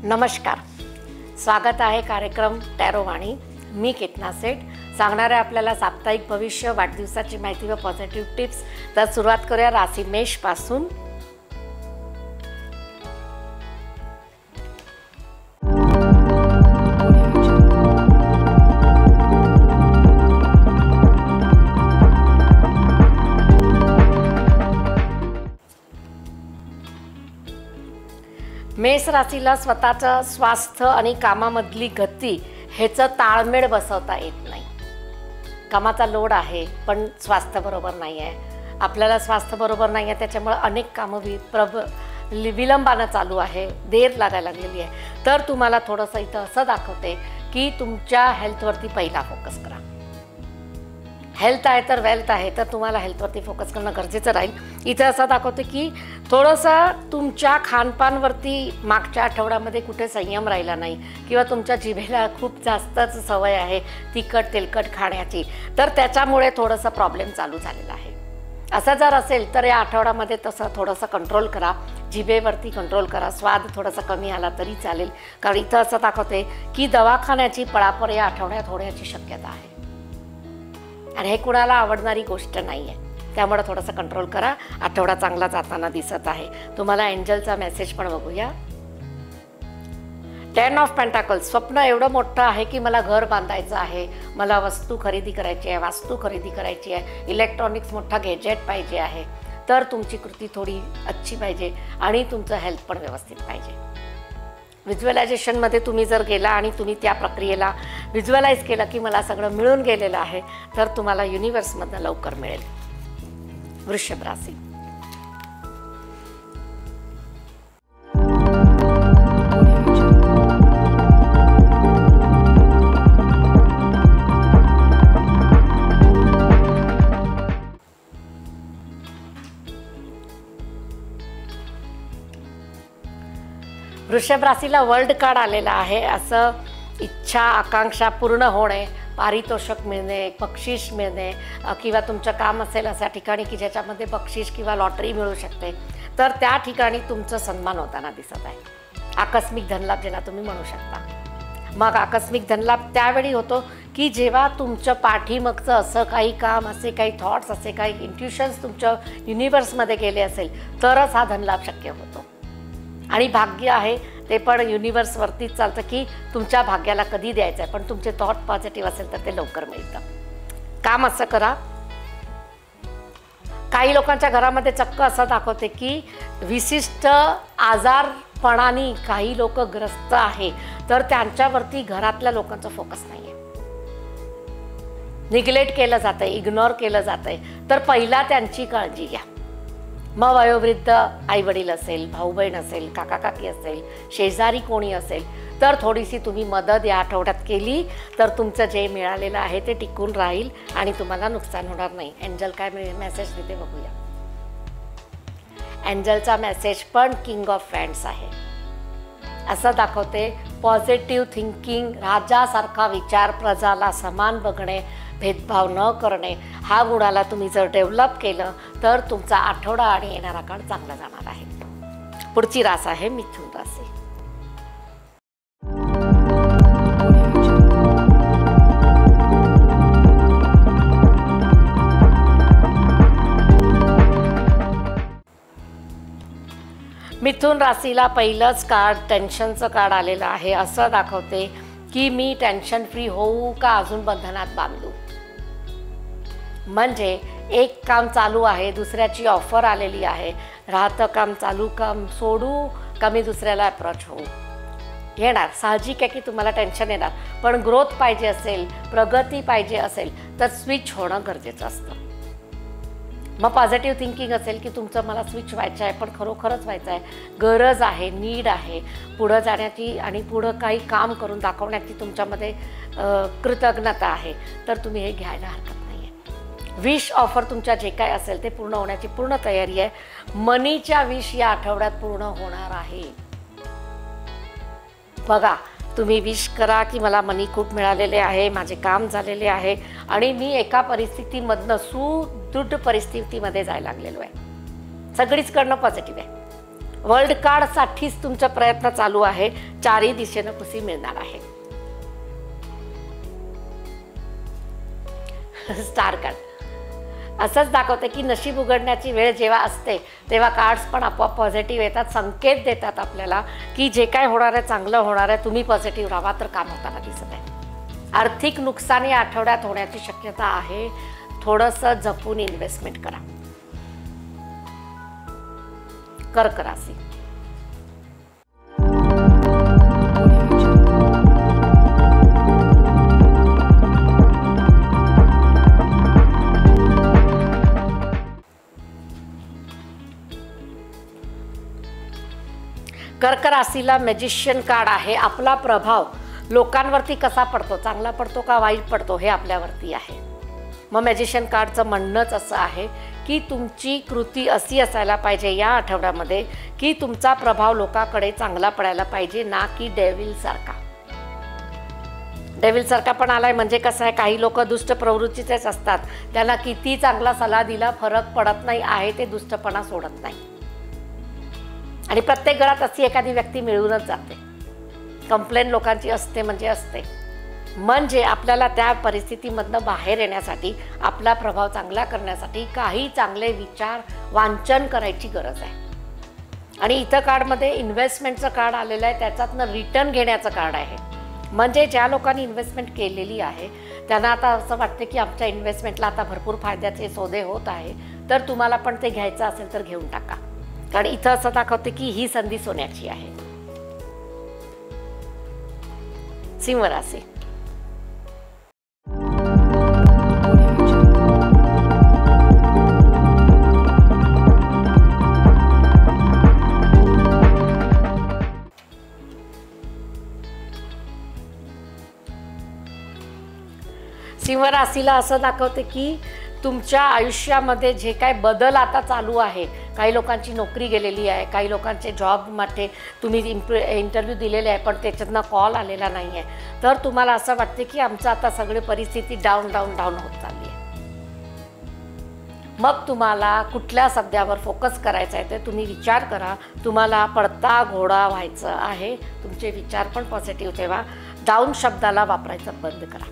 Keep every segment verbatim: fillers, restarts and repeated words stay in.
नमस्कार, स्वागत आहे कार्यक्रम टॅरोवाणी। मी केतना सेठ सांगणार आहे आपल्याला साप्ताहिक भविष्य, वाढदिवसाची माहिती व पॉझिटिव्ह टिप्स। तर सुरुवात करूया राशी मेष पासून। मेष राशीला स्वतःचं स्वास्थ्य आणि कामामधली गती ह्याचं ताळमेळ बसवता येत नाही। कामाचा लोड आहे पण स्वास्थ्य बरोबर नाही आहे, आपल्याला स्वास्थ्य बरोबर नाही आहे, त्याच्यामुळे अनेक कामं वि प्रब विलंबानं चालू आहे, देर लागायला लागलेली आहे। तर तुम्हाला थोडंसं इथं असं दाखवते की तुमच्या हेल्थवरती पहिला फोकस करा। हेल्थ आहे तर वेल्थ आहे, तर तुम्हाला हेल्थवरती फोकस करणं गरजेचं राहील। इथे असं दाखवते की थोडंसं तुमच्या खानपानवरती मागच्या आठवड्यामध्ये कुठे संयम राहिला नाही किंवा तुमच्या जिभेला खूप जास्तच सवय आहे तिखट तेलकट खाण्याची, तर त्याच्यामुळे थोडंसं प्रॉब्लेम चालू झालेला आहे। असं जर असेल तर या आठवड्यामध्ये तसं थोडंसं कंट्रोल करा, जिभेवरती कंट्रोल करा। स्वाद थोडासा कमी आला तरी चालेल, कारण इथं असं दाखवते की दवाखान्याची पळापळ या आठवड्यात होण्याची शक्यता आहे आणि हे कुणाला आवडणारी गोष्ट नाही आहे, त्यामुळे थोडंसं कंट्रोल करा। आठवडा चांगला जाताना दिसत आहे। तुम्हाला एंजलचा मेसेज पण बघूया। टेन ऑफ पेंटाकल्स, स्वप्न एवढं मोठं आहे की मला घर बांधायचं आहे, मला वस्तू खरेदी करायची आहे, वास्तू खरेदी करायची आहे, इलेक्ट्रॉनिक्स मोठा गॅजेट पाहिजे आहे, तर तुमची कृती थोडी अच्छी पाहिजे आणि तुमचं हेल्थ पण व्यवस्थित पाहिजे। व्हिज्युअलायझेशनमध्ये तुम्ही जर गेला आणि तुम्ही त्या प्रक्रियेला व्हिज्युअलाइज केलं की मला सगळं मिळून गेलेलं आहे, तर तुम्हाला युनिवर्समधनं लवकर मिळेल। वृषभ राशी, वृषभ राशीला वर्ल्ड कार्ड आलेला आहे। असं इच्छा आकांक्षा पूर्ण होणे, पारितोषिक मिळणे, बक्षीस मिळणे किंवा तुमचं काम असेल अशा ठिकाणी की ज्याच्यामध्ये बक्षीस किंवा लॉटरी मिळू शकते, तर त्या ठिकाणी तुमचं सन्मान होताना दिसत आहे। आकस्मिक धनलाभ ज्याला तुम्ही म्हणू शकता। मग आकस्मिक धनलाभ त्यावेळी होतो की जेव्हा तुमचं पाठीमागचं असं काही काम, असे काही थॉट्स, असे काही इंट्युशन्स तुमच्या युनिवर्समध्ये गेले असेल तरच हा धनलाभ शक्य होतो। आणि भाग्य आहे ते पण युनिवर्सवरतीच चालतं की तुमच्या भाग्याला कधी द्यायचं आहे, पण तुमचे थॉट पॉझिटिव्ह असेल तर ते लवकर मिळतं। काम असं करा। काही लोकांच्या घरामध्ये चक्क असं दाखवते की विशिष्ट आजारपणाने काही लोक ग्रस्त आहे, तर त्यांच्यावरती घरातल्या लोकांचा फोकस नाही आहे, निग्लेक्ट केलं जातं आहे, इग्नोर केलं जातं आहे, तर पहिला त्यांची काळजी घ्या। मग वयोवृद्ध आईवडील असेल, भाऊ बहीण असेल, काका काकी असेल, शेजारी कोणी असेल, तर थोडीशी तुम्ही मदत या आठवड्यात केली तर तुमचं जे मिळालेलं आहे ते टिकून राहील आणि तुम्हाला नुकसान होणार नाही। एंजल काय मेसेज देते बघूया। एंजलचा मेसेज पण किंग ऑफ फॅन्ड्स आहे। असं दाखवते पॉझिटिव्ह थिंकिंग, राजासारखा विचार, प्रजाला समान बघणे, भेदभाव न करणे, हा गुणाला तुम्ही जर डेव्हलप केलं तर तुमचा आठवडा आणि येणारा काळ चांगला जाणार आहे। पुढची रास आहे मिथुन राशी। मिथुन राशीला पहिलंच कार्ड टेन्शनचं कार्ड आलेलं आहे। असं दाखवते की मी टेन्शन फ्री होऊ का अजून बंधनात बांधू। म्हणजे एक काम चालू आहे, दुसऱ्याची ऑफर आलेली आहे, राहतं काम चालू काम सोडू का मी दुसऱ्याला अप्रोच होऊ। येणार साहजिक आहे की तुम्हाला टेन्शन येणार, पण ग्रोथ पाहिजे असेल, प्रगती पाहिजे असेल तर स्विच होणं गरजेचं असतं। मग पॉझिटिव्ह थिंकिंग असेल की तुमचं मला स्विच व्हायचं आहे, पण खरोखरच व्हायचं आहे, गरज आहे, नीड आहे पुढं जाण्याची आणि पुढं काही काम करून दाखवण्याची तुमच्यामध्ये कृतज्ञता आहे, तर तुम्ही हे घ्यायला हरकत नाही आहे। विश ऑफर तुमच्या जे काय असेल ते पूर्ण होण्याची पूर्ण तयारी आहे। मनीच्या विश या आठवड्यात पूर्ण होणार आहे। बघा, तुम्ही विश करा की मला मनी खूप मिळालेले आहे, माझे काम झालेले आहे आणि मी एका परिस्थितीमधनं सुदृढ परिस्थितीमध्ये जायला लागलेलो आहे। सगळीच करणं पॉझिटिव्ह आहे। वर्ल्ड कार्डसाठीच तुमचा प्रयत्न चालू आहे, चारही दिशेनं खुशी मिळणार आहे। स्टार कार्ड असंच दाखवते की नशीब उघडण्याची वेळ जेव्हा असते तेव्हा कार्ड्स पण आपोआप पॉझिटिव्ह येतात, संकेत देतात आपल्याला की जे काय होणार आहे चांगलं होणार आहे, तुम्ही पॉझिटिव्ह राहा, तर काम होताना दिसत आहे। आर्थिक नुकसान या आठवड्यात होण्याची शक्यता आहे, थोडंसं जपून इन्व्हेस्टमेंट करा। कर्क राशी कर्क राशीला मॅजिशियन कार्ड आहे। आपला प्रभाव लोकांवरती कसा पडतो, चांगला पडतो का वाईट पडतो, हे आपल्यावरती आहे। मग मॅजिशियन कार्डचं म्हणणंच असं आहे की तुमची कृती अशी असायला पाहिजे या आठवड्यामध्ये की तुमचा प्रभाव लोकांकडे चांगला पडायला पाहिजे, ना की डेव्हिल सारखा। डेव्हिल सारखा पण आलाय म्हणजे कसं आहे, काही लोक दुष्ट प्रवृत्तीचेच असतात, त्यांना किती चांगला सल्ला दिला फरक पडत नाही आहे, ते दुष्टपणा सोडत नाही। आणि प्रत्येक घरात अशी एखादी व्यक्ती मिळूनच जाते, कंप्लेंट लोकांची असते म्हणजे असते। म्हणजे आपल्याला त्या परिस्थितीमधनं बाहेर येण्यासाठी, आपला प्रभाव चांगला करण्यासाठी काही चांगले विचार वांचन करायची गरज आहे। आणि इथं कार्डमध्ये इन्व्हेस्टमेंटचं कार्ड आलेलं आहे, त्याच्यातनं रिटर्न घेण्याचं कार्ड आहे। म्हणजे ज्या लोकांनी इन्व्हेस्टमेंट केलेली आहे त्यांना आता असं वाटतं की आमच्या इन्व्हेस्टमेंटला आता भरपूर फायद्याचे सौदे होत आहे, तर तुम्हाला पण ते घ्यायचं असेल तर घेऊन टाका, कारण इथं असं दाखवते की ही संधी सोन्याची आहे। सिंह राशी सिंह राशीला असं दाखवते की तुमच्या आयुष्यामध्ये जे काय बदल आता चालू आहे, काही लोकांची नोकरी गेलेली आहे, काही लोकांचे जॉबमध्ये तुम्ही इंटरव्ह्यू दिलेले आहे पण त्याच्यातनं कॉल आलेला नाही आहे, तर तुम्हाला असं वाटते की आमचं आता सगळी परिस्थिती डाऊन डाऊन डाऊन होत चालली आहे। मग तुम्हाला कुठल्या सध्यावर फोकस करायचा आहे ते तुम्ही विचार करा। तुम्हाला पडता घोडा व्हायचं आहे, तुमचे विचार पण पॉझिटिव्ह ठेवा, डाऊन शब्दाला वापरायचं बंद करा।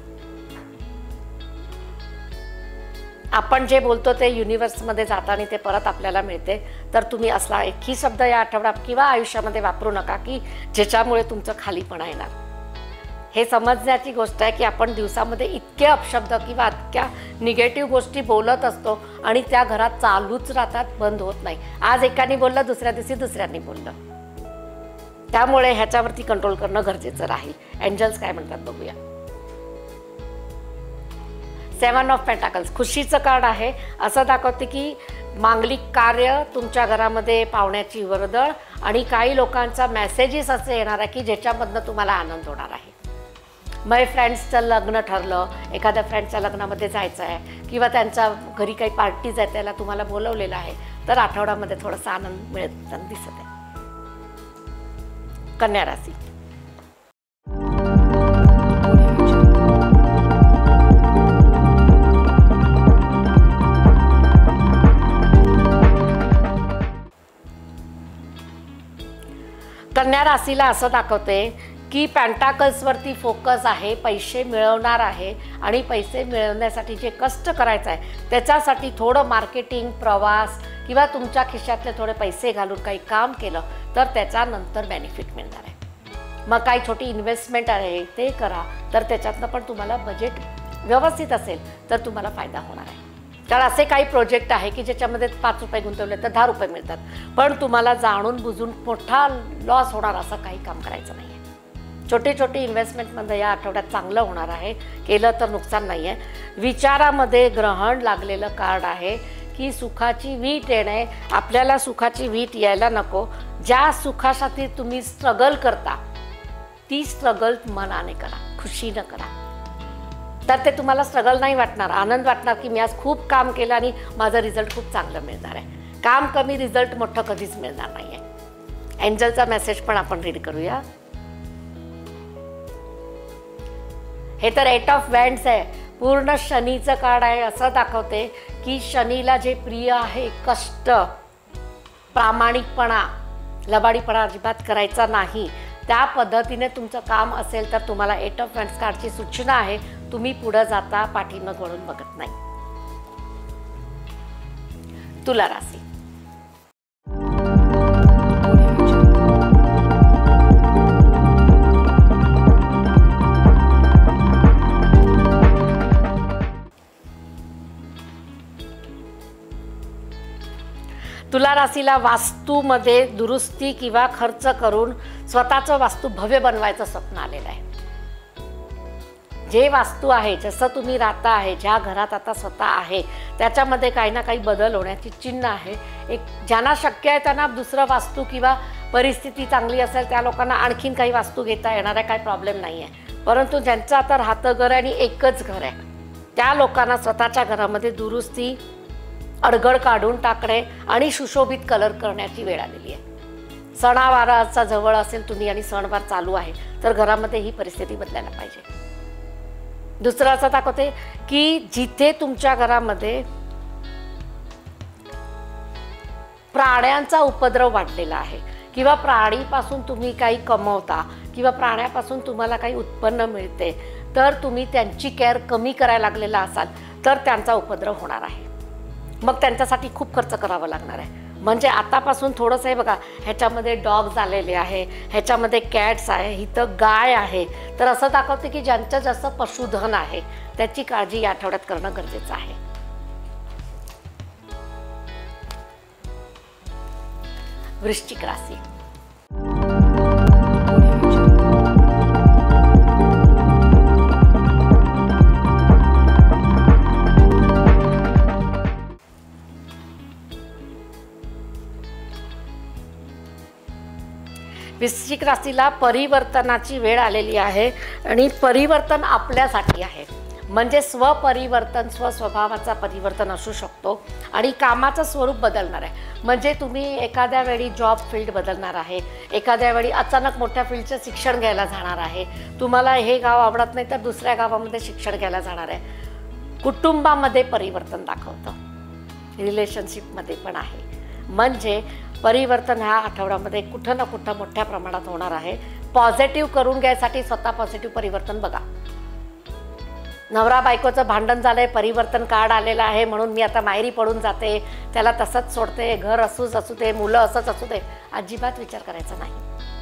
आपण जे बोलतो ते युनिवर्समध्ये जाताना ते परत आपल्याला मिळते, तर तुम्ही असला एकही शब्द या आठवड्यात किंवा आयुष्यामध्ये वापरू नका की ज्याच्यामुळे तुमचं खालीपणा येणार। हे समजण्याची गोष्ट आहे की आपण दिवसामध्ये इतके अपशब्द किंवा इतक्या निगेटिव्ह गोष्टी बोलत असतो आणि त्या घरात चालूच राहतात, बंद होत नाही। आज एकाने बोललं, दुसऱ्या दिवशी दुसऱ्यांनी बोललं, त्यामुळे ह्याच्यावरती कंट्रोल करणं गरजेचं राहील। एंजल्स काय म्हणतात बघूया। सेवन ऑफ पेंटाकल्स खुशीचं कार्ड आहे। असं दाखवते की मांगलिक कार्य, तुमच्या घरामध्ये पाहुण्याची वर्दळ आणि काही लोकांचा मेसेजेस असे येणार आहे की ज्याच्यामधनं तुम्हाला आनंद होणार आहे। मग फ्रेंड्सचं लग्न ठरलं, एखाद्या फ्रेंडच्या लग्नामध्ये जायचं आहे किंवा त्यांच्या घरी काही पार्टीज आहेत त्याला तुम्हाला बोलवलेलं आहे, तर आठवड्यामध्ये थोडासा आनंद मिळताना दिसत आहे। कन्या राशी कन्या राशीला असं दाखवते की पेंटाकल्सवरती फोकस आहे, पैसे मिळवणार आहे आणि पैसे मिळवण्यासाठी जे कष्ट करायचं आहे त्याच्यासाठी थोडं मार्केटिंग, प्रवास किंवा तुमच्या खिशातले थोडे पैसे घालून काही काम केलं तर त्याच्यानंतर बेनिफिट मिळणार आहे। मग काही छोटी इन्व्हेस्टमेंट आहे ते करा, तर त्याच्यातनं पण तुम्हाला बजेट व्यवस्थित असेल तर तुम्हाला फायदा होणार आहे। कारण असे काही प्रोजेक्ट आहे की ज्याच्यामध्ये पाच रुपये गुंतवले तर दहा रुपये मिळतात, पण तुम्हाला जाणून बुजून मोठा लॉस होणार असं काही काम करायचं नाही आहे। छोटे छोटे इन्व्हेस्टमेंटमध्ये या आठवड्यात चांगलं होणार आहे, केलं तर नुकसान नाही आहे। विचारामध्ये ग्रहण लागलेलं कार्ड आहे की सुखाची वीट येणे, आपल्याला सुखाची वीट यायला नको। ज्या सुखासाठी तुम्ही स्ट्रगल करता ती स्ट्रगल मनाने करा, खुशीनं करा, तर ते तुम्हाला स्ट्रगल नाही वाटणार, आनंद वाटणार की मी आज खूप काम केलं आणि माझं रिझल्ट खूप चांगलं मिळणार आहे। काम कमी, रिझल्ट मोठं कधीच मिळणार नाही आहे। एंजलचा मेसेज पण आपण रीड करूया। हे तर एट ऑफ वँड्स आहे, पूर्ण शनीचं कार्ड आहे। असं दाखवते की शनीला जे प्रिय आहे कष्ट, प्रामाणिकपणा लबाडीपणा अजिबात करायचा नाही. त्या पद्धतीने तुमचं काम असेल तर तुम्हाला एट ऑफ वॅन्ड्स कार्डची सूचना आहे, तुम्ही पुढे जाता, पाठीमागे वळून बघत नाही. तुला राशी. तुला राशीला वास्तूमध्ये दुरुस्ती किंवा खर्च करून स्वतःचं वास्तू भव्य बनवायचं स्वप्न आलेलं आहे. जे वास्तू आहे, जसं तुम्ही राहता आहे, ज्या घरात आता स्वतः आहे, त्याच्यामध्ये काही ना काही बदल होण्याची चिन्ह आहे. एक ज्यांना शक्य आहे त्यांना दुसरं वास्तू किंवा परिस्थिती चांगली असेल त्या लोकांना आणखीन काही वास्तू घेता येणार आहे, काही प्रॉब्लेम नाही आहे. परंतु ज्यांचं आता राहतं घर आहे आणि एकच घर आहे त्या लोकांना स्वतःच्या घरामध्ये दुरुस्ती, अडगळ काढून टाकणे आणि सुशोभित कलर करण्याची वेळ आलेली आहे. सणावाराचा जवळ असेल तुम्ही आणि सणवार चालू आहे तर घरामध्ये ही परिस्थिती बदलायला पाहिजे. दुसरं असं दाखवते की जिथे तुमच्या घरामध्ये प्राण्यांचा उपद्रव वाढलेला आहे किंवा प्राणीपासून तुम्ही काही कमवता किंवा प्राण्यापासून तुम्हाला काही उत्पन्न मिळते, तर तुम्ही त्यांची केअर कमी करायला लागलेला असाल तर त्यांचा उपद्रव होणार आहे. मग त्यांच्यासाठी खूप खर्च करावा लागणार आहे. म्हणजे आतापासून थोडंसं आहे बघा, ह्याच्यामध्ये डॉग्स आलेले आहे, ह्याच्यामध्ये कॅट्स आहे, इथं गाय आहे. तर असं दाखवते की ज्यांचं जसं पशुधन आहे त्याची काळजी या आठवड्यात करणं गरजेचं आहे. वृश्चिक राशी. वृश्चिक राशीला परिवर्तनाची वेळ आलेली आहे आणि परिवर्तन आपल्यासाठी आहे. म्हणजे स्वपरिवर्तन, स्वस्वभावाचा परिवर्तन असू शकतो आणि कामाचं स्वरूप बदलणार आहे. म्हणजे तुम्ही एखाद्या वेळी जॉब फील्ड बदलणार आहे, एखाद्या वेळी अचानक मोठ्या फील्डचं शिक्षण घ्यायला जाणार आहे, तुम्हाला हे गाव आवडत नाही तर दुसऱ्या गावामध्ये शिक्षण घ्यायला जाणार आहे. कुटुंबामध्ये परिवर्तन दाखवतं, रिलेशनशिपमध्ये पण आहे. म्हणजे परिवर्तन ह्या आठवड्यामध्ये कुठं ना कुठं मोठ्या प्रमाणात होणार आहे. पॉझिटिव्ह करून घ्यायसाठी स्वतः पॉझिटिव्ह परिवर्तन बघा. नवरा बायकोचं भांडण झालंय, परिवर्तन कार्ड आलेलं आहे म्हणून मी आता माहेरी पडून जाते, त्याला तसंच सोडते, घर असूच असू दे, मुलं असंच असू दे, अजिबात विचार करायचा नाही.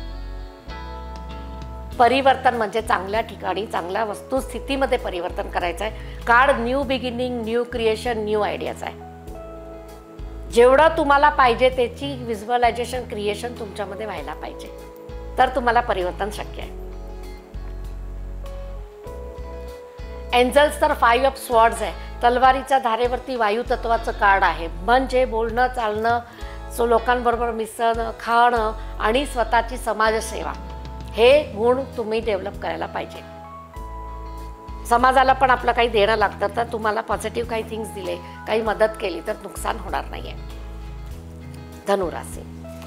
परिवर्तन म्हणजे चांगल्या ठिकाणी चांगल्या वस्तुस्थितीमध्ये परिवर्तन करायचं आहे. Card new beginning, new creation, new ideas आहे. जेवढं तुम्हाला पाहिजे त्याची व्हिज्युअलायझेशन, क्रिएशन तुमच्यामध्ये व्हायला पाहिजे, तर तुम्हाला परिवर्तन शक्य आहे. एंजल्स तर फाईव्ह ऑफ स्वॉर्ड्स आहे, तलवारीच्या धारेवरती वायू तत्वाचं कार्ड आहे. म्हणजे बोलणं, चालणं, सो लोकांबरोबर मिसळणं, खाणं आणि स्वतःची समाजसेवा हे गुण तुम्ही डेव्हलप करायला पाहिजे. समाजाला पण आपलं काही देणं लागतं, तर तुम्हाला पॉझिटिव्ह काही थिंग्स दिले, काही मदत केली तर नुकसान होणार नाही आहे. धनुराशी.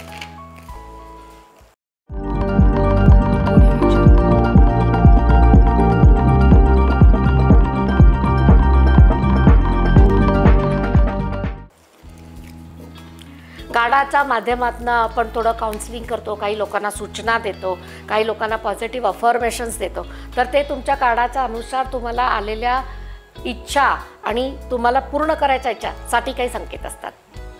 कार्डाच्या माध्यमातून आपण थोडं काउन्सिलिंग करतो, काही लोकांना सूचना देतो, काही लोकांना पॉझिटिव्ह अफर्मेशन्स देतो. तर ते तुमच्या कार्डाच्या अनुसार तुम्हाला आलेल्या इच्छा आणि तुम्हाला पूर्ण करायच्या इच्छासाठी काही संकेत असतात.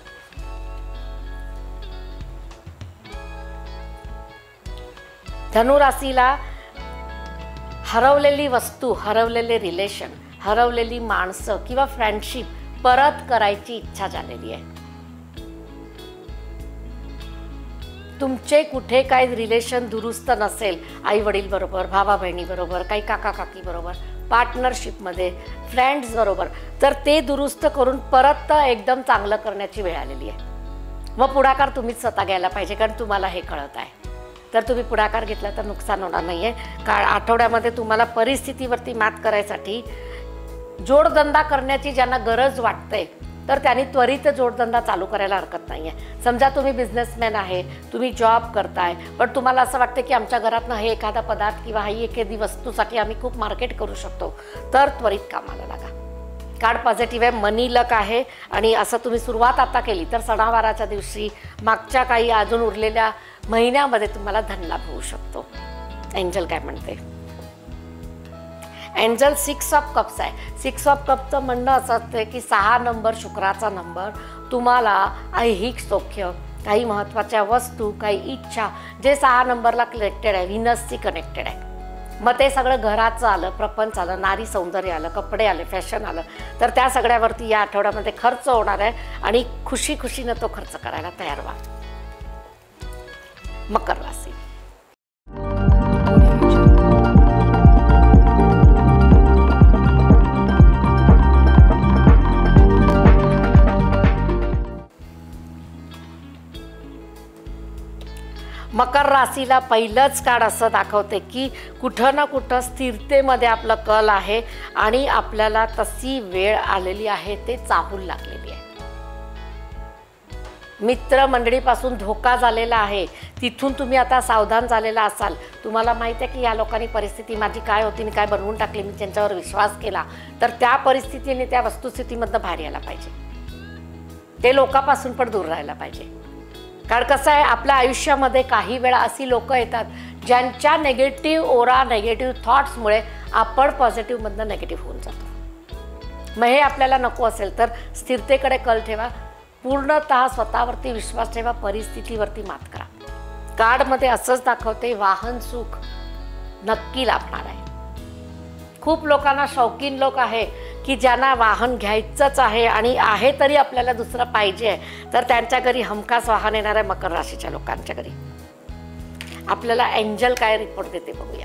धनुराशीला हरवलेली वस्तू, हरवलेले रिलेशन, हरवलेली माणसं किंवा फ्रेंडशिप परत करायची इच्छा झालेली आहे. तुमचे कुठे काही रिलेशन दुरुस्त नसेल, आई वडील बरोबर, भावा बहिणी बरोबर, काही काका काकी बरोबर, पार्टनरशिपमध्ये, फ्रेंड्स बरोबर, तर ते दुरुस्त करून परत एकदम चांगलं करण्याची वेळ आलेली आहे. मग पुढाकार तुम्हीच स्वतः घ्यायला पाहिजे, कारण तुम्हाला हे कळत आहे. तर तुम्ही पुढाकार घेतला तर नुकसान होणार नाही आहे. का आठवड्यामध्ये तुम्हाला परिस्थितीवरती मात करायसाठी जोडधंदा करण्याची ज्यांना गरज वाटते तर त्यांनी त्वरित जोडधंदा चालू करायला हरकत नाही आहे. समजा तुम्ही बिझनेसमॅन आहे, तुम्ही जॉब करताय, पण तुम्हाला असं वाटतं की आमच्या घरातनं हे एखादा पदार्थ किंवा ही एखादी वस्तूसाठी आम्ही खूप मार्केट करू शकतो, तर त्वरित कामाला लागा. कार्ड पॉझिटिव्ह आहे, मनी लक आहे आणि असं तुम्ही सुरुवात आता केली तर सणावाराच्या दिवशी मागच्या काही अजून उरलेल्या महिन्यामध्ये तुम्हाला धनलाभ होऊ शकतो. एंजल काय म्हणते? एंजल सिक्स ऑफ कप्स आहे. सिक्स ऑफ कपचं म्हणणं असं असतं की सहा नंबर शुक्राचा नंबर तुम्हाला ऐहिक सौख्य, काही महत्त्वाच्या वस्तू, काही इच्छा जे सहा नंबरला कनेक्टेड आहे, व्हीनसशी कनेक्टेड आहे. मग ते सगळं घराचं आलं, प्रपंच आलं, नारी सौंदर्य आलं, कपडे आले, फॅशन आलं, तर त्या सगळ्यावरती या आठवड्यामध्ये खर्च होणार आहे आणि खुशी खुशीनं तो खर्च करायला तयार व्हा. मकर राशी. मकर राशीला पहिलंच कार्ड असं दाखवते की कुठं ना कुठं स्थिरतेमध्ये आपलं कल आहे आणि आपल्याला तशी वेळ आलेली आहे, ते चाहूल लागलेली आहे. मित्रमंडळीपासून धोका झालेला आहे, तिथून तुम्ही आता सावधान झालेला असाल. तुम्हाला माहिती आहे की या लोकांनी परिस्थिती माझी काय होती आणि काय बनवून टाकली, मी त्यांच्यावर विश्वास केला, तर त्या परिस्थितीने त्या वस्तुस्थितीमधनं बाहेर यायला पाहिजे. ते लोकांपासून पण दूर राहायला पाहिजे. कारण कसं आहे, आपल्या आयुष्यामध्ये काही वेळा अशी लोकं येतात ज्यांच्या नेगेटिव्ह ओरा, नेगेटिव्ह थॉट्समुळे आपण पॉझिटिव्हमधनं नेगेटिव्ह होऊन जातो. मग हे आपल्याला नको असेल तर स्थिरतेकडे कल ठेवा, पूर्णतः स्वतःवरती विश्वास ठेवा, परिस्थितीवरती मात करा. कार्डमध्ये असंच दाखवते वाहन सुख नक्की लाभणार आहे. खूप लोकांना शौकीन लोक आहे की ज्यांना वाहन घ्यायचंच आहे आणि आहे तरी आपल्याला दुसरं पाहिजे आहे, तर त्यांच्या घरी हमखास वाहन येणार आहे. मकर राशीच्या लोकांच्या घरी आपल्याला एंजल काय रिपोर्ट देते बघूया.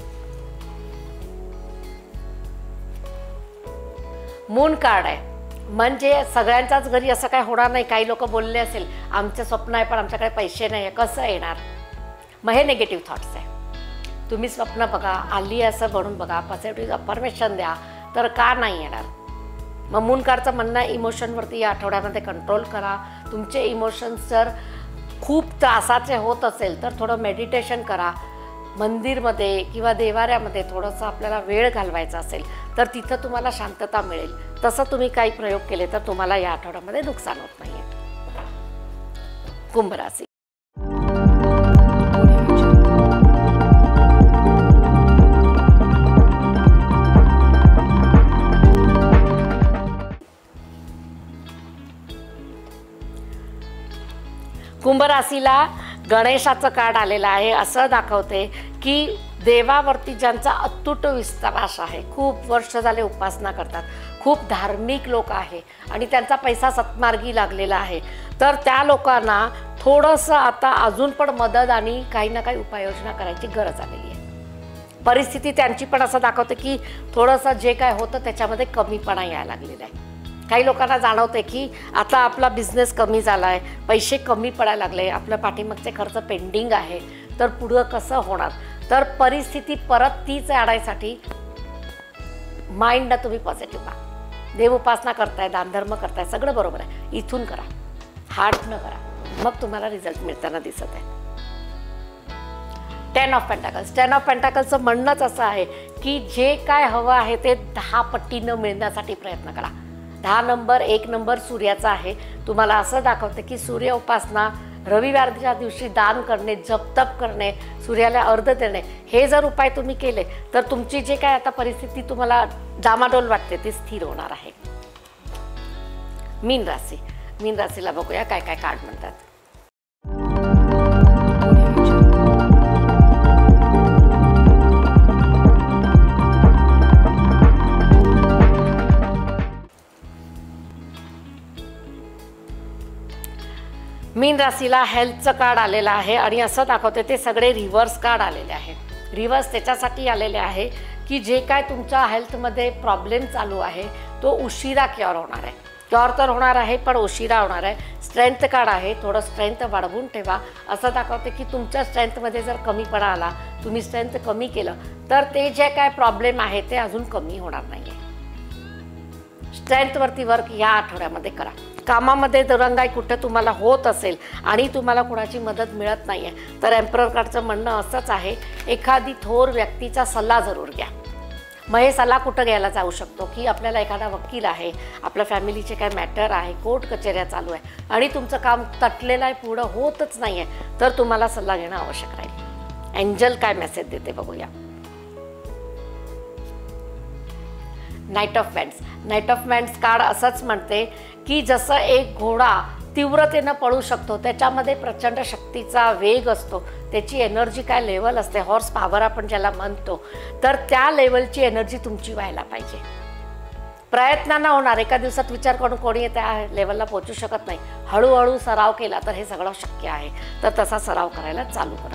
मून कार्ड आहे, म्हणजे सगळ्यांच्याच घरी असं काय होणार नाही. काही लोक बोलले असेल आमचं स्वप्न आहे पण आमच्याकडे पैसे नाही आहे, कसं येणार? मग हे निगेटिव्ह थॉट्स आहे. तुम्ही स्वप्न बघा, आली असं म्हणून बघा, पॉझिटिव्ह अफर्मेशन द्या, तर का नाही येणार? मग मून कार्डचं म्हणणं आहे इमोशनवरती या आठवड्यामध्ये कंट्रोल करा. तुमचे इमोशन्स जर खूप त्रासाचे होत असेल तर थोडं मेडिटेशन करा. मंदिरमध्ये किंवा देवाऱ्यामध्ये थोडंसं आपल्याला वेळ घालवायचा असेल तर तिथं तुम्हाला शांतता मिळेल. तसं तुम्ही काही प्रयोग केले तर तुम्हाला या आठवड्यामध्ये नुकसान होत नाही आहे. कुंभ राशी. कुंभ राशीला गणेशाचं कार्ड आलेलं आहे. असं दाखवते की देवावरती ज्यांचा अतूट विश्वास आहे, खूप वर्ष झाले उपासना करतात, खूप धार्मिक लोक आहे आणि त्यांचा पैसा सत्मार्गी लागलेला आहे, तर त्या लोकांना थोडंसं आता अजून पण मदत आणि काही ना काही उपाययोजना करायची गरज आलेली आहे. परिस्थिती त्यांची पण असं दाखवते की थोडंसं जे काय होतं त्याच्यामध्ये कमीपणा यायला लागलेला आहे. काही लोकांना जाणवते की आता आपला बिझनेस कमी झाला आहे, पैसे कमी पडायला लागले, आपल्या पाठीमागचे खर्च पेंडिंग आहे, तर पुढं कसं होणार? तर परिस्थिती परत तीच आणायसाठी माइंडला तुम्ही पॉझिटिव्ह व्हा. देव उपासना करताय, दानधर्म करताय, सगळं बरोबर आहे, इथून करा, हार्टनं करा, मग तुम्हाला रिझल्ट मिळताना दिसत आहे. Ten of pentacles. Ten of पेंटाकल्सचं म्हणणंच असं आहे की जे काय हवं आहे ते दहा पट्टीनं मिळण्यासाठी प्रयत्न करा. दहा नंबर एक नंबर सूर्याचा आहे. तुम्हाला असं दाखवते की सूर्य उपासना, रविवारच्या दिवशी दान करणे, जपतप करणे, सूर्याला अर्ध देणे, हे जर उपाय तुम्ही केले तर तुमची जे काय आता परिस्थिती तुम्हाला डामाडोल वाटते ती स्थिर होणार आहे. मीन राशी. मीन राशीला बघूया काय काय कार्ड म्हणतात. मीन राशीला हेल्थचं कार्ड आलेलं आहे आणि असं दाखवते ते सगळे रिव्हर्स कार्ड आलेले आहे. रिव्हर्स त्याच्यासाठी आलेले आहे की जे काय तुमच्या हेल्थमध्ये प्रॉब्लेम चालू आहे तो उशिरा क्युअर होणार आहे. क्युअर तर होणार आहे पण उशिरा होणार आहे. स्ट्रेंथ कार्ड आहे, थोडं स्ट्रेंथ वाढवून ठेवा. असं दाखवते की तुमच्या स्ट्रेंथमध्ये जर कमीपणा आला, तुम्ही स्ट्रेंथ कमी केलं तर ते जे काय प्रॉब्लेम आहे ते अजून कमी होणार नाही आहे. स्ट्रेंथवरती वर्क या आठवड्यामध्ये करा. कामामध्ये दरंगाई कुठे तुम्हाला होत असेल आणि तुम्हाला कुणाची मदत मिळत नाही आहे तर एम्परर कार्डचं म्हणणं असंच आहे, एखादी थोर व्यक्तीचा सल्ला जरूर घ्या. मग हे सल्ला कुठं घ्यायला जाऊ शकतो की आपल्याला एखादा वकील आहे, आपल्या फॅमिलीचे काय मॅटर आहे, कोर्ट कचेऱ्या चालू आहे आणि तुमचं काम तटलेलं आहे, पुढं होतच नाही आहे, तर तुम्हाला सल्ला घेणं आवश्यक राहील. एंजल काय मेसेज देते बघूया. Knight of wands. Knight of wands card असंच म्हणते की जसं एक घोडा तीव्रतेनं पळू शकतो, त्याच्यामध्ये प्रचंड शक्तीचा वेग असतो, त्याची एनर्जी काय लेवल असते, हॉर्स पॉवर आपण ज्याला म्हणतो, तर त्या लेवलची एनर्जी तुमची व्हायला पाहिजे. प्रयत्नांना होणार, एका दिवसात विचार करून कोणी त्या लेवलला पोहोचू शकत नाही. हळूहळू सराव केला तर हे सगळं शक्य आहे. तर तसा सराव करायला चालू करा.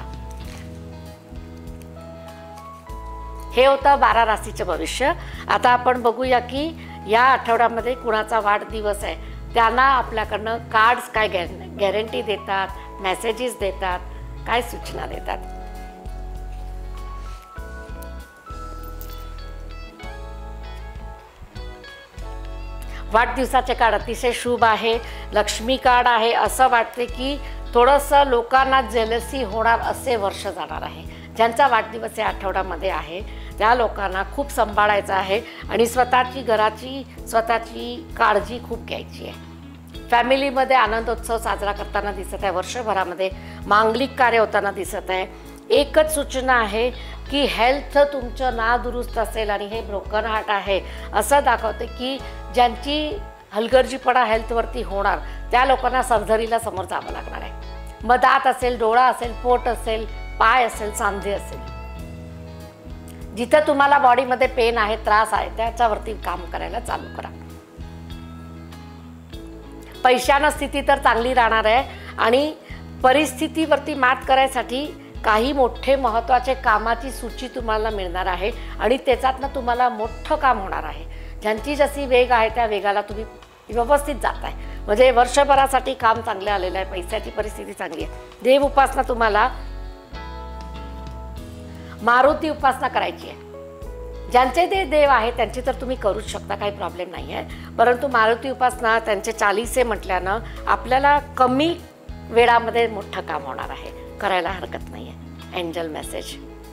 हे होतं बारा राशीचं भविष्य. आता आपण बघूया की या आठवड्यामध्ये कुणाचा वाढदिवस आहे, त्यांना आपल्याकडनं कार्ड्स काय गॅ गॅरंटी देतात, मेसेजेस देतात, काय सूचना देतात. वाढदिवसाचे कार्ड अतिशय शुभ आहे. लक्ष्मी कार्ड आहे. असं वाटते की थोडंसं लोकांना जेलसी होणार असे वर्ष जाणार आहे. ज्यांचा वाढदिवस या आठवड्यामध्ये आहे त्या लोकांना खूप सांभाळायचं आहे आणि स्वतःची घराची स्वतःची काळजी खूप घ्यायची आहे. फॅमिलीमध्ये आनंदोत्सव साजरा करताना दिसत आहे. वर्षभरामध्ये मांगलिक कार्य होताना दिसत आहे. एकच सूचना आहे की हेल्थ तुमचं नादुरुस्त असेल आणि हे ब्रोकन हार्ट आहे असं दाखवते की ज्यांची हलगर्जीपणा हेल्थवरती होणार त्या लोकांना सर्जरीला समोर जावं लागणार आहे. मग दात असेल, डोळा असेल, पोट असेल, पाय असेल, सांधे असेल, जिथं तुम्हाला बॉडीमध्ये पेन आहे, त्रास आहे, त्याच्यावरती काम करायला चालू करा. पैशानं स्थिती तर चांगली राहणार आहे आणि परिस्थितीवरती मात करायसाठी काही मोठे महत्त्वाचे कामाची सूची तुम्हाला मिळणार आहे आणि त्याच्यातनं तुम्हाला मोठं काम होणार आहे. ज्यांची जशी वेग आहे त्या वेगाला तुम्ही व्यवस्थित जात आहे. म्हणजे वर्षभरासाठी काम चांगलं आलेलं आहे. पैशाची परिस्थिती चांगली आहे. देव उपासना तुम्हाला मारुती उपासना करायची आहे. ज्यांचे ते देव आहे त्यांची तर तुम्ही करूच शकता, काही प्रॉब्लेम नाही आहे. परंतु मारुती उपासना त्यांचे चालीसे म्हटल्यानं आपल्याला कमी वेळामध्ये मोठं काम होणार आहे. करायला हरकत नाही आहे. Angel message.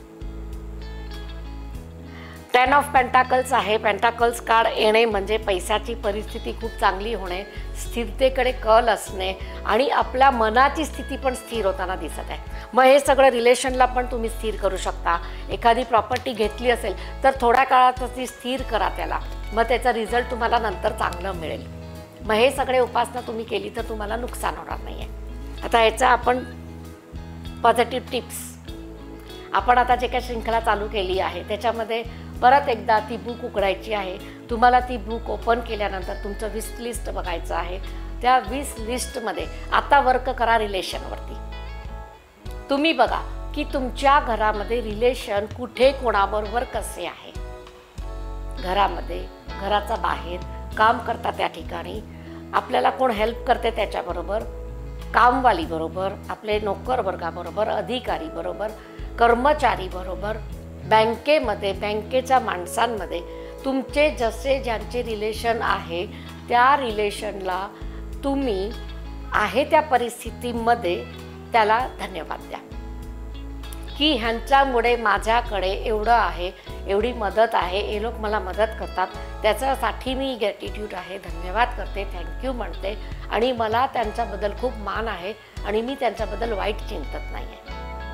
Ten of pentacles आहे. पेंटाकल्स कार्ड येणे म्हणजे पैशाची परिस्थिती खूप चांगली होणे, स्थिरतेकडे कल असणे आणि आपल्या मनाची स्थिती पण स्थिर होताना दिसत आहे. मग हे सगळं रिलेशनला पण तुम्ही स्थिर करू शकता. एखादी प्रॉपर्टी घेतली असेल तर थोड्या काळात ती स्थिर करा त्याला, मग त्याचा रिझल्ट तुम्हाला नंतर चांगलं मिळेल. मग हे सगळे उपासना तुम्ही केली तर तुम्हाला नुकसान होणार नाही आहे. आता याचा आपण पॉझिटिव्ह टिप्स, आपण आता जे काही शृंखला चालू केली आहे त्याच्यामध्ये परत एकदा ती बुक उघडायची आहे. तुम्हाला ती बुक ओपन केल्यानंतर तुमचं विश लिस्ट बघायचं आहे. त्या विश लिस्टमध्ये आता वर्क करा रिलेशनवरती. तुम्ही बघा की तुमच्या घरामध्ये रिलेशन कुठे कोणाबरोबर कसे आहे. घरामध्ये, घराचा बाहेर, काम करता त्या ठिकाणी, आपल्याला कोण हेल्प करते त्याच्याबरोबर, कामवाली बरोबर, आपले नोकर वर्गाबरोबर, अधिकारी बरोबर, कर्मचारी बरोबर, बँकेमध्ये, बँकेच्या माणसांमध्ये, तुमचे जसे ज्यांचे रिलेशन आहे त्या रिलेशनला तुम्ही आहे त्या परिस्थितीमध्ये त्याला धन्यवाद द्या की ह्यांच्यामुळे माझ्याकडे एवढं आहे, एवढी मदत आहे, हे लोक मला मदत करतात, त्याच्यासाठी मी ग्रॅटिट्यूड आहे, धन्यवाद करते, थँक्यू म्हणते आणि मला त्यांच्याबद्दल खूप मान आहे आणि मी त्यांच्याबद्दल वाईट चिंतत नाही आहे.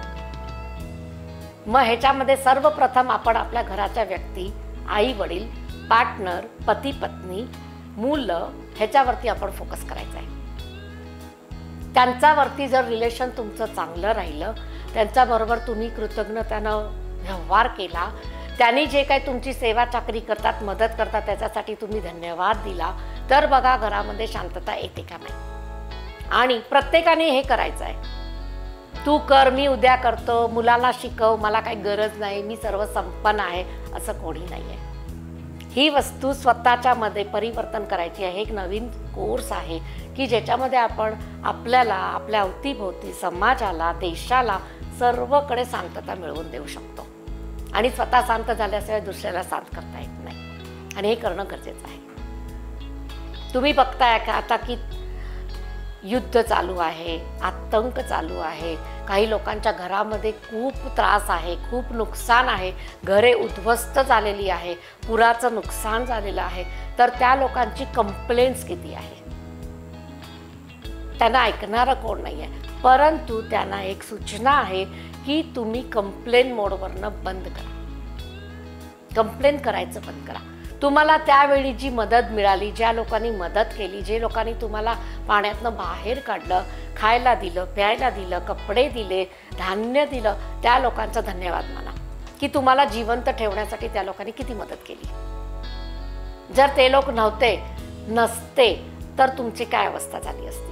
मग ह्याच्यामध्ये सर्वप्रथम आपण आपल्या घराच्या व्यक्ती, आई वडील, पार्टनर, पती पत्नी, मुलं ह्याच्यावरती आपण फोकस करायचा आहे. त्यांच्यावरती जर रिलेशन तुमचं चांगलं राहिलं, त्यांच्याबरोबर तुम्ही कृतज्ञतेनं व्यवहार केला, त्यांनी जे काही तुमची सेवा चाकरी करतात, मदत करतात, त्याच्यासाठी तुम्ही धन्यवाद दिला, तर बघा घरामध्ये शांतता येते का नाही. आणि प्रत्येकाने हे करायचं आहे. तू कर, मी उद्या करतो, मुलाला शिकव, मला काही गरज नाही, मी सर्व संपन्न आहे, असं कोणी नाही आहे. ही वस्तू स्वतःच्यामध्ये परिवर्तन करायची आहे. एक नवीन कोर्स आहे की ज्याच्यामध्ये आपण आपल्याला, आपल्या अवतीभोवती, समाजाला, देशाला, सर्वकडे शांतता मिळवून देऊ शकतो आणि स्वतः शांत झाल्याशिवाय दुसऱ्याला शांत करता येत नाही आणि हे करणं गरजेचं आहे. तुम्ही बघताय का आता की युद्ध चालू आहे, आतंक चालू आहे, काही लोकांच्या घरामध्ये खूप त्रास आहे, खूप नुकसान आहे, घरे उद्ध्वस्त झालेली आहे, पुराचं नुकसान झालेलं आहे, तर त्या लोकांची कंप्लेंट्स किती आहे? त्यांना ऐकणारं कोण नाही आहे. परंतु त्यांना एक सूचना आहे की तुम्ही कंप्लेन मोडवरनं बंद करा, कंप्लेन करायचं बंद करा. तुम्हाला त्यावेळी जी मदत मिळाली, ज्या लोकांनी मदत केली, जे लोकांनी तुम्हाला पाण्यातनं बाहेर काढलं, खायला दिलं, प्यायला दिलं, कपडे दिले, धान्य दिलं, त्या लोकांचा धन्यवाद माना की तुम्हाला जिवंत ठेवण्यासाठी त्या लोकांनी किती मदत केली. जर ते लोक नव्हते नसते तर तुमची काय अवस्था झाली असती?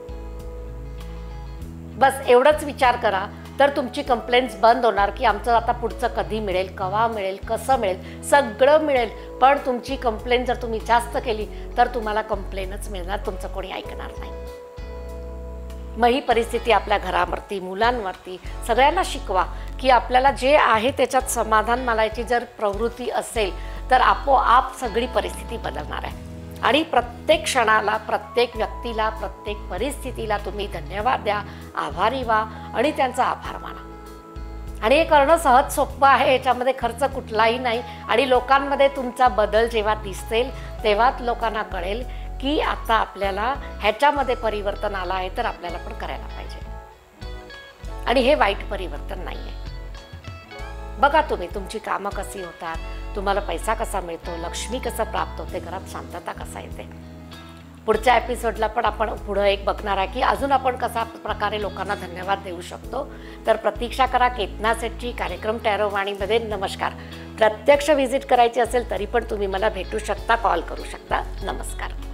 बस एवढंच विचार करा, तर तुमची कंप्लेंट्स बंद होणार की आमचं आता पुढचं कधी मिळेल, केव्हा मिळेल, कसं मिळेल, सगळं मिळेल. पण तुमची कंप्लेंट जर तुम्ही जास्त केली तर तुम्हाला कंप्लेनच मिळणार, तुमचं कोणी ऐकणार नाही. मग ही परिस्थिती आपल्या घरावरती, मुलांवरती, सगळ्यांना शिकवा की आपल्याला जे आहे त्याच्यात समाधान मानायची जर प्रवृत्ती असेल तर आपोआप सगळी परिस्थिती बदलणार आहे. आणि प्रत्येक क्षणाला, प्रत्येक व्यक्तीला, प्रत्येक परिस्थितीला तुम्ही धन्यवाद द्या, आभारी व्हा आणि त्यांचा आभार माना. आणि हे करणं सहज सोपं आहे, याच्यामध्ये खर्च कुठलाही नाही. आणि लोकांमध्ये तुमचा बदल जेव्हा दिसेल तेव्हाच लोकांना कळेल की आता आपल्याला ह्याच्यामध्ये परिवर्तन आलं आहे, तर आपल्याला पण करायला पाहिजे. आणि हे वाईट परिवर्तन नाही आहे. बघा तुम्ही तुमची कामं कशी होतात, तुम्हाला पैसा कसा मिळतो, लक्ष्मी कसं प्राप्त होते, घरात शांतता कसा येते. पुढच्या एपिसोडला पण आपण पुढं एक बघणार आहे की अजून आपण कसा प्रकारे लोकांना धन्यवाद देऊ शकतो. तर प्रतीक्षा करा केतना सेठची कार्यक्रम टॅरोवाणीमध्ये. नमस्कार. प्रत्यक्ष व्हिजिट करायची असेल तरी पण तुम्ही मला भेटू शकता, कॉल करू शकता. नमस्कार.